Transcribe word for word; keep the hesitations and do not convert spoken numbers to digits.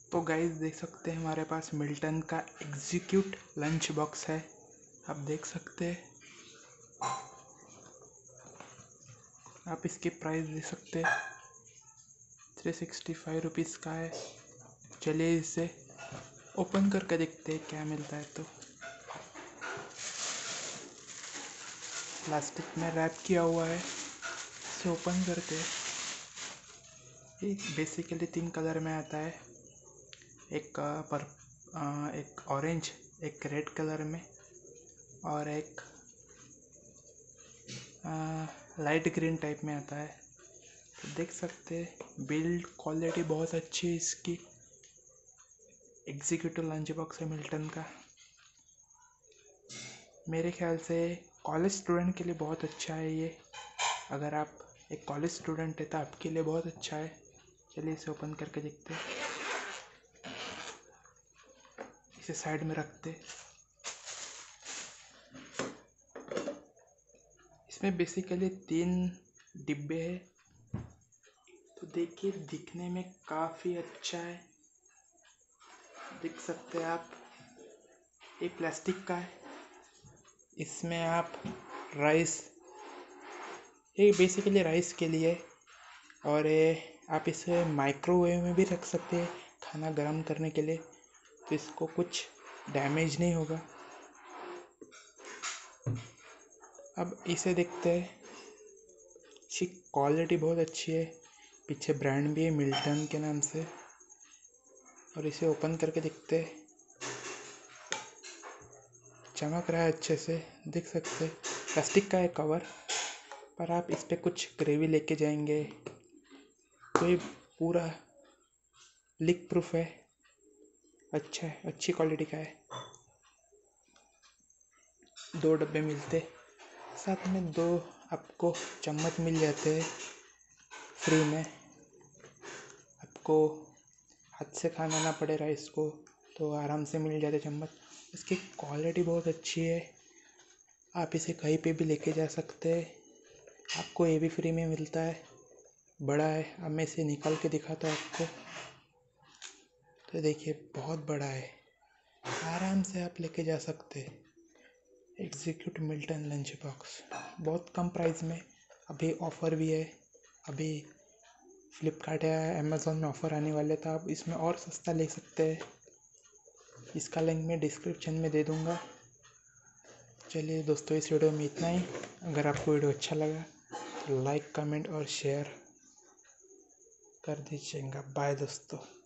तो गाइस देख सकते हैं हमारे पास मिल्टन का एग्जीक्यूट लंच बॉक्स है। आप देख सकते हैं, आप इसकी प्राइस देख सकते हैं, थ्री सिक्सटी फाइव रुपीज़ का है। चलिए इसे ओपन करके देखते हैं क्या मिलता है। तो प्लास्टिक में रैप किया हुआ है, इसे ओपन करते हैं। ये बेसिकली तीन कलर में आता है, एक पर आ, एक ऑरेंज, एक रेड कलर में और एक लाइट ग्रीन टाइप में आता है। तो देख सकते हैं बिल्ड क्वालिटी बहुत अच्छी है इसकी। एग्जीक्यूटिव लंच बॉक्स है मिल्टन का। मेरे ख्याल से कॉलेज स्टूडेंट के लिए बहुत अच्छा है ये। अगर आप एक कॉलेज स्टूडेंट है तो आपके लिए बहुत अच्छा है। चलिए इसे ओपन करके देखते हैं। इसे साइड में रखते। इसमें बेसिकली तीन डिब्बे हैं। तो देखिए दिखने में काफ़ी अच्छा है, देख सकते हैं आप। ये प्लास्टिक का है, इसमें आप राइस, ये बेसिकली राइस के लिए, और ये आप इसे माइक्रोवेव में भी रख सकते हैं खाना गर्म करने के लिए, तो इसको कुछ डैमेज नहीं होगा। अब इसे देखते हैं, इसकी क्वालिटी बहुत अच्छी है, पीछे ब्रांड भी है मिल्टन के नाम से। और इसे ओपन करके देखते हैं, चमक रहा है अच्छे से, देख सकते हैं। प्लास्टिक का है कवर, पर आप इस पर कुछ ग्रेवी लेके जाएंगे तो ये पूरा लीक प्रूफ है, अच्छा है, अच्छी क्वालिटी का है। दो डब्बे मिलते, साथ में दो आपको चम्मच मिल जाते हैं फ्री में। आपको हाथ से खाना ना पड़े राइस को, तो आराम से मिल जाते चम्मच। इसकी क्वालिटी बहुत अच्छी है, आप इसे कहीं पे भी लेके जा सकते हैं। आपको ये भी फ्री में मिलता है, बड़ा है। अब मैं इसे निकाल के दिखाता हूँ आपको। तो देखिए बहुत बड़ा है, आराम से आप लेके जा सकते हैं। एग्जीक्यूट मिल्टन लंच बॉक्स बहुत कम प्राइस में, अभी ऑफ़र भी है। अभी फ्लिपकार्ट या अमेज़ॉन में ऑफ़र आने वाले, तो आप इसमें और सस्ता ले सकते हैं। इसका लिंक मैं डिस्क्रिप्शन में दे दूँगा। चलिए दोस्तों, इस वीडियो में इतना ही। अगर आपको वीडियो अच्छा लगा तो लाइक, कमेंट और शेयर कर दीजिएगा। बाय दोस्तों।